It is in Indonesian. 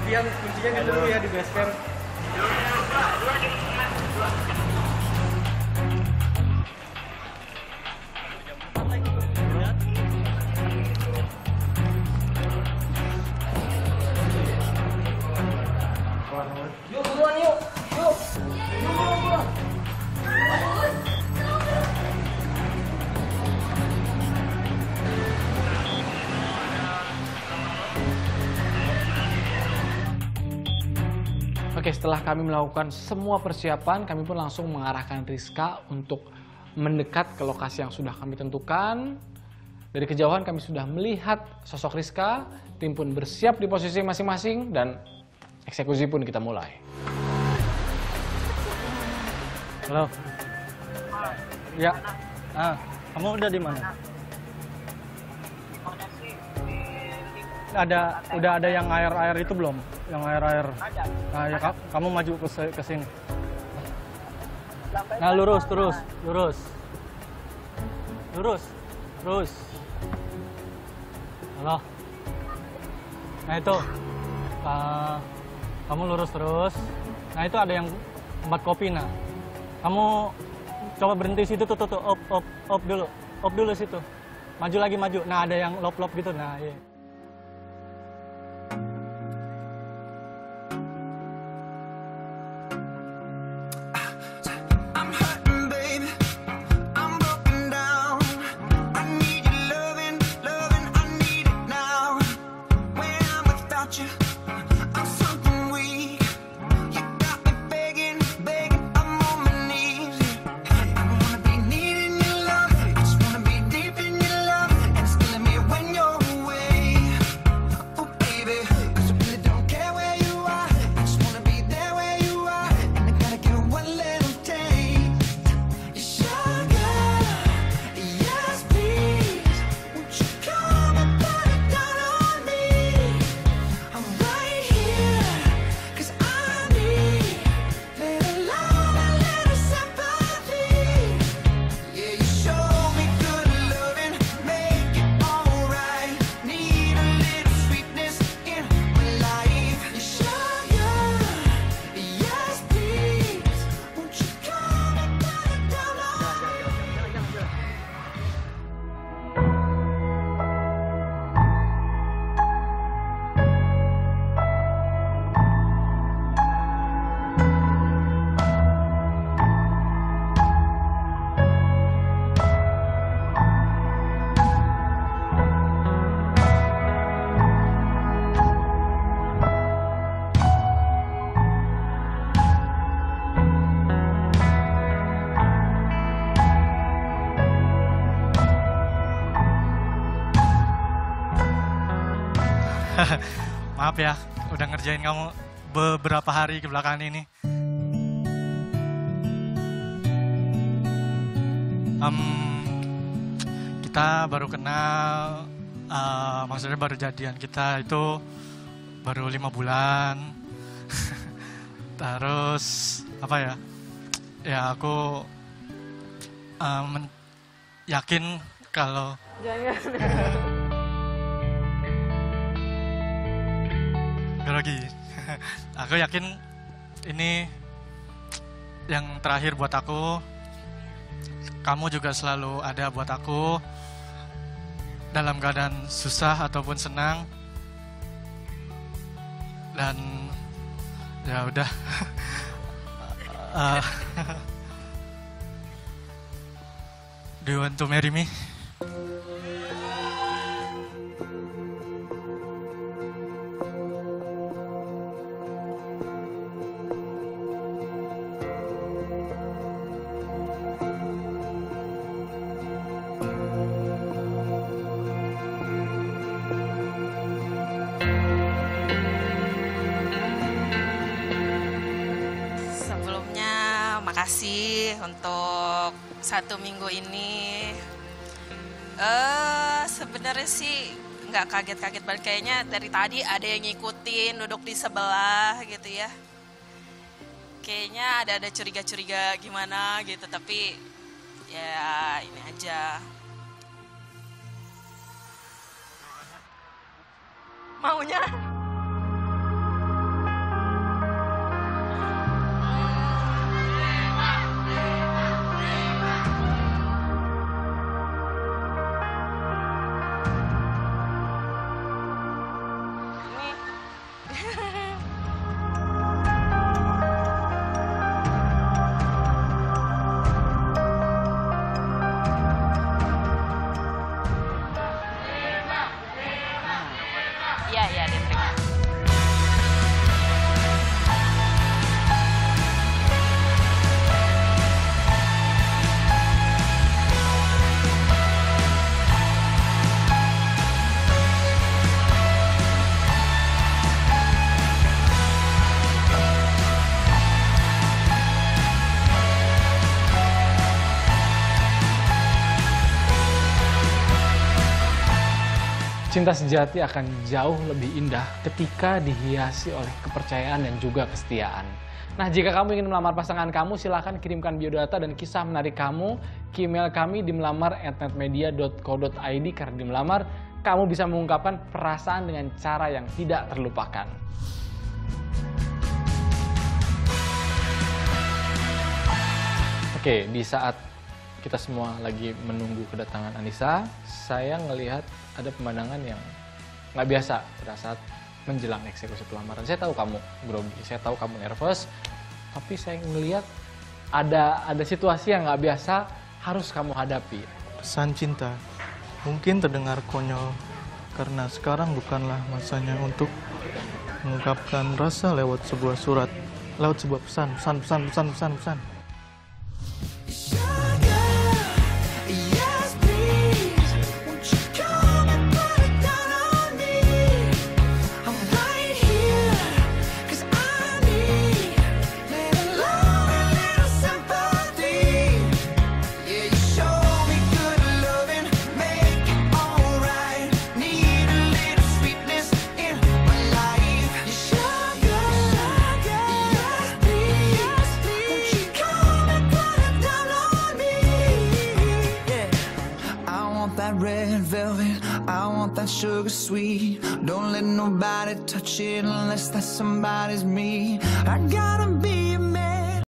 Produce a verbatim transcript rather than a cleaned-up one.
Vian kuncinya gitu dulu ya di base camp. Yuk buruan yuk, yuk, yuk buruan buruan. Oke, setelah kami melakukan semua persiapan, kami pun langsung mengarahkan Rizka untuk mendekat ke lokasi yang sudah kami tentukan. Dari kejauhan kami sudah melihat sosok Rizka, tim pun bersiap di posisi masing-masing, dan eksekusi pun kita mulai. Halo. Ya. Ah, kamu udah di mana? Ada, udah ada yang air-air itu belum? Yang air-air. Nah, ya ka- kamu maju ke se- ke sini. Nah, lurus terus, lurus. Lurus. Terus. Halo. Nah, itu. Ah, kamu lurus terus. Nah, itu ada yang tempat kopi, nah. Kamu coba berhenti situ tuh, tuh, tuh, op, op, op dulu, op dulu situ. Maju lagi, maju. Nah, ada yang lop-lop gitu, nah, iya. I'm hurting, baby. I'm broken down. I need your loving, loving. I need it now. When I'm without you, I'm something weak. You got me begging, begging. I'm on my knees. I wanna be needing your love. I just wanna be deep in your love. And it's killing me when you're away. Oh, baby, 'cause I really don't care where you are. I just wanna be there where you are. And I gotta get one little taste. Sugar, yes please. Won't you come and put it down on me? I'm right here, 'cause I need little love and little sympathy. Yeah, you show me good loving, make it alright. Need a little sweetness in my life. Sugar, yes please. Won't you come and put it down on me? Maaf ya, udah ngerjain kamu beberapa hari kebelakangan ini. Em, kita baru kenal, eh, maksudnya baru jadian kita itu baru lima bulan. Terus apa ya? Ya aku eh, men- yakin kalau grogi. Aku yakin ini yang terakhir buat aku. Kamu juga selalu ada buat aku dalam keadaan susah ataupun senang. Dan ya udah. Uh, do you want to marry me? Sebelumnya makasih untuk satu minggu ini. Eh sebenarnya sih nggak kaget-kaget banget, kayaknya dari tadi ada yang ngikutin duduk di sebelah gitu ya. Kayaknya ada-ada curiga-curiga gimana gitu, tapi ya ini aja. Maunya Iya, iya, diterima. Cinta sejati akan jauh lebih indah ketika dihiasi oleh kepercayaan dan juga kesetiaan. Nah, jika kamu ingin melamar pasangan kamu, silahkan kirimkan biodata dan kisah menarik kamu ke email kami di melamar at netmedia dot co dot i d, karena di melamar kamu bisa mengungkapkan perasaan dengan cara yang tidak terlupakan. Oke, di saat kita semua lagi menunggu kedatangan Anissa, saya ngelihat ada pemandangan yang nggak biasa pada saat menjelang eksekusi pelamaran. Saya tahu kamu grogi, saya tahu kamu nervous, tapi saya ngelihat ada ada situasi yang nggak biasa harus kamu hadapi. Pesan cinta mungkin terdengar konyol karena sekarang bukanlah masanya untuk mengungkapkan rasa lewat sebuah surat, lewat sebuah pesan, pesan, pesan, pesan, pesan, pesan. Red velvet, I want that sugar sweet. Don't let nobody touch it unless that somebody's me. I gotta be